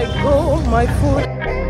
I go my food.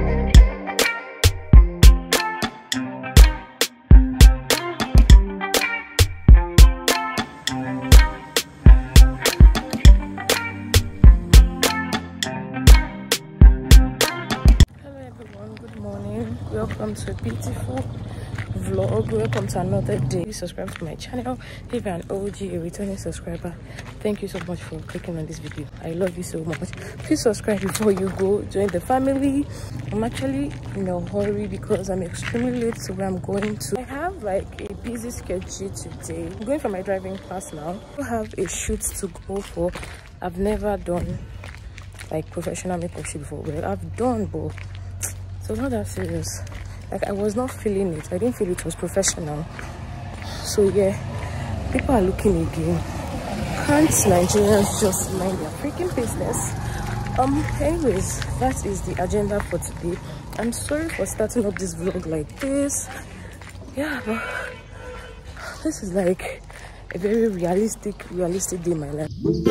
Hello everyone, good morning. Welcome to a beautiful vlog. Welcome to another day. Please subscribe to my channel if you're an OG, a returning subscriber. Thank you so much for clicking on this video. I love you so much. Please subscribe before you go. Join the family. I'm actually in a hurry because I'm extremely late to where I'm going to. I have like a busy schedule today. I'm going for my driving class now. I have a shoot to go for. I've never done like professional makeup shoot before. Well, I've done, but so not that serious. Like, I was not feeling it. I didn't feel it was professional. So yeah, people are looking again. Can't Nigerians just mind their freaking business? Anyways, that is the agenda for today. I'm sorry for starting up this vlog like this. Yeah, but this is like a very realistic day in my life.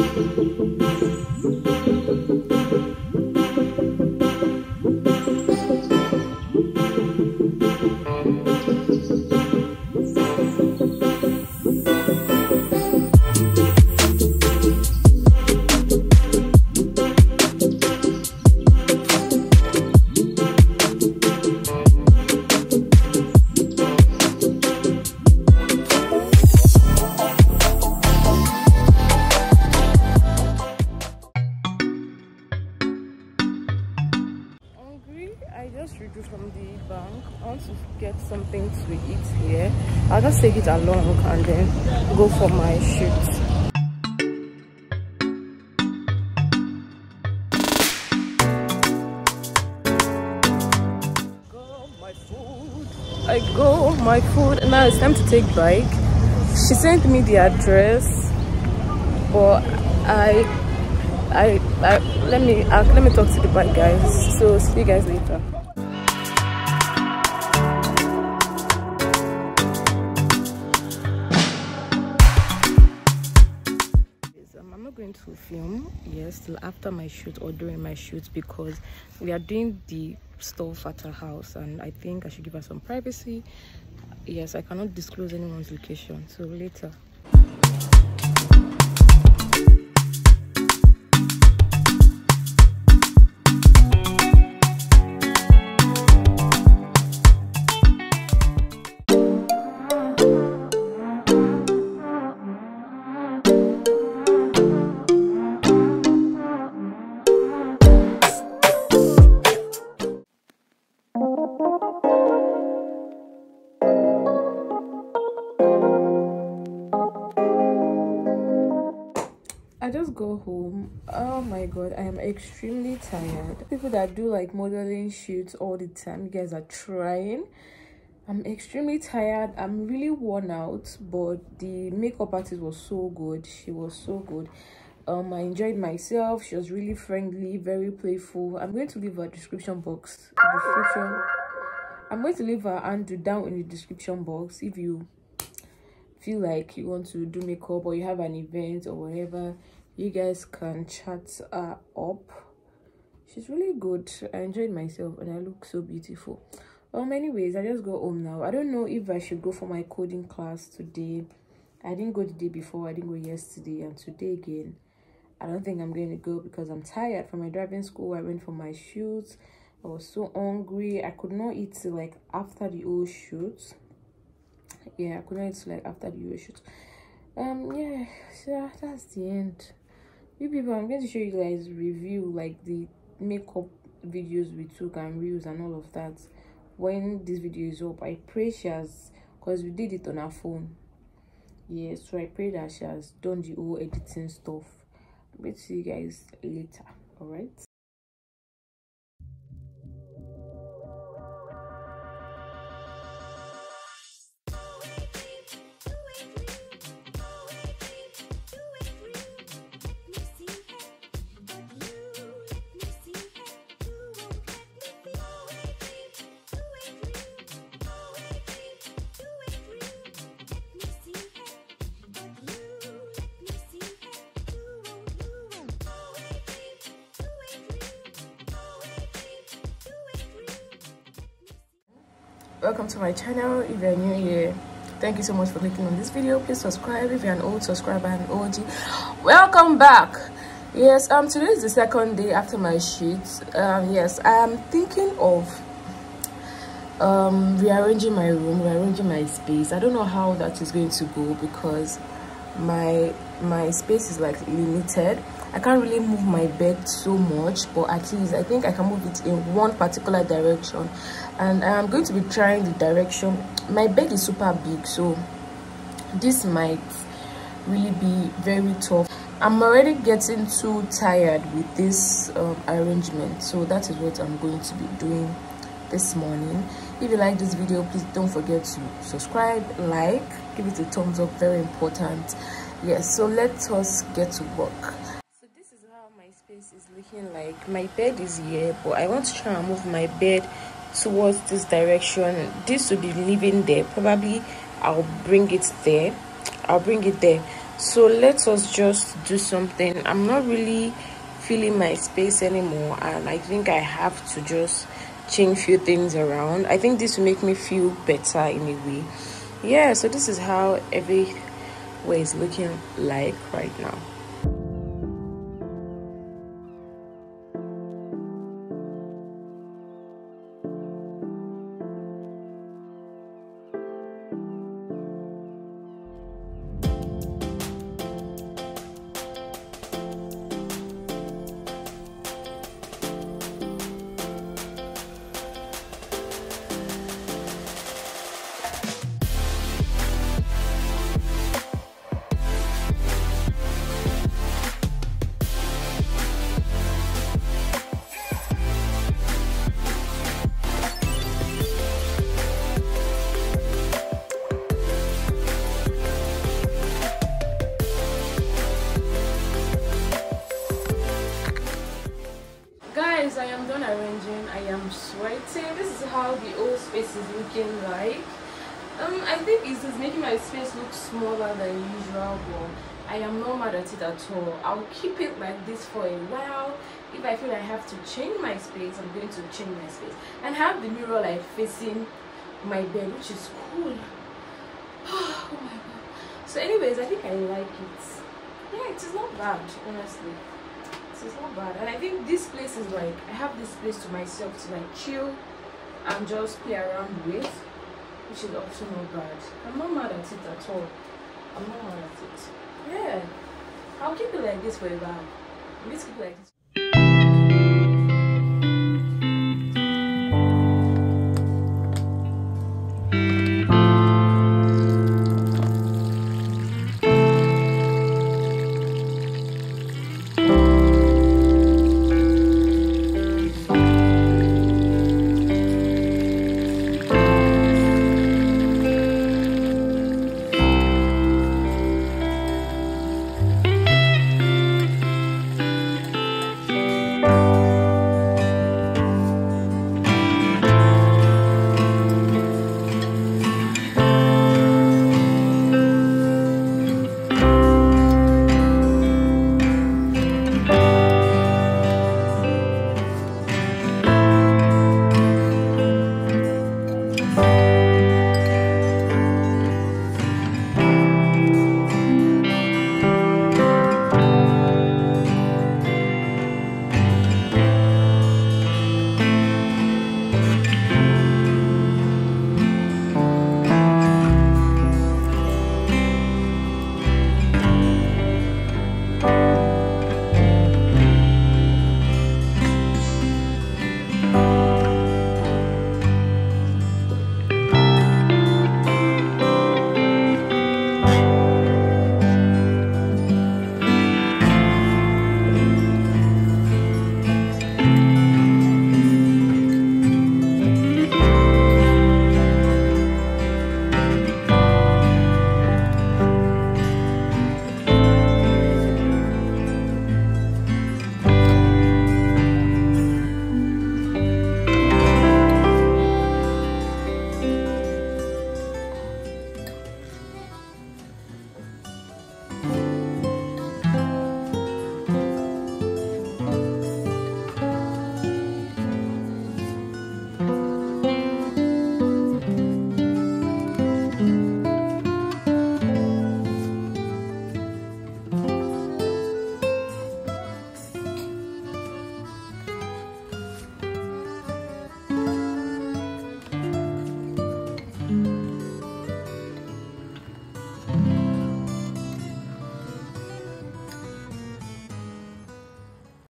I just withdrew from the bank. I want to get something to eat here. I'll just take it along and then go for my shoot. I go my food. Now it's time to take bike. She sent me the address, but let me talk to the bike guys. So see you guys later. I'm not going to film till after my shoot or during my shoot because we are doing the stuff at her house and I think I should give her some privacy. Yes, I cannot disclose anyone's location, so later. I just go home. Oh my god, I am extremely tired. People that do like modeling shoots all the time, you guys are trying. I'm extremely tired. I'm really worn out, but the makeup artist was so good. She was so good. I enjoyed myself. She was really friendly, very playful. I'm going to leave her description box. I'm going to leave her handle down in the description box if you feel like you want to do makeup or you have an event or whatever. You guys can chat her up. She's really good. I enjoyed myself and I look so beautiful. Anyways, I just go home now. I don't know if I should go for my coding class today. I didn't go the day before. I didn't go yesterday, and today again I don't think I'm going to go because I'm tired. From my driving school I went for my shoot. I was so hungry. I could not eat till like after the whole shoot. Yeah, I could not eat till like after the whole shoot. Yeah, so that's the end. You people, I'm going to show you guys review like the makeup videos we took and reels and all of that when this video is up. I pray she has, because we did it on her phone. Yeah, so I pray that she has done the whole editing stuff. I'm going to see you guys later. All right. welcome to my channel. If you're new here, thank you so much for clicking on this video. Please subscribe. If you're an old subscriber and OG, welcome back. Yes, today is the second day after my shoot. Yes, I'm thinking of rearranging my room, rearranging my space. I don't know how that is going to go because my space is like limited. I can't really move my bed so much, but at least I think I can move it in one particular direction, and I'm going to be trying the direction. My bed is super big, so this might really be very tough. I'm already getting too tired with this arrangement, so that is what I'm going to be doing this morning. If you like this video, please don't forget to subscribe, like, give it a thumbs up, very important. Yes, so let us get to work. So this is how my space is looking like. My bed is here, but I want to try and move my bed towards this direction. This will be living there. Probably I'll bring it there. So let us just do something. I'm not really feeling my space anymore, and I think I have to just change few things around. I think this will make me feel better in a way. Yeah, so this is how everywhere is looking like right now. Guys, I am done arranging. I am sweating. This is how the old space is looking like. I think it is making my space look smaller than usual, but I am not mad at it at all. I'll keep it like this for a while. If I feel I have to change my space, I'm going to change my space and have the mirror like facing my bed, which is cool. Oh my god. So anyways, I think I like it. Yeah, it is not bad, honestly. It's not bad, and I think this place is like, I have this place to myself to like chill and just play around with, which is also not bad. I'm not mad at it at all. I'm not mad at it. Yeah, I'll keep it like this for a while. Let's keep it like this.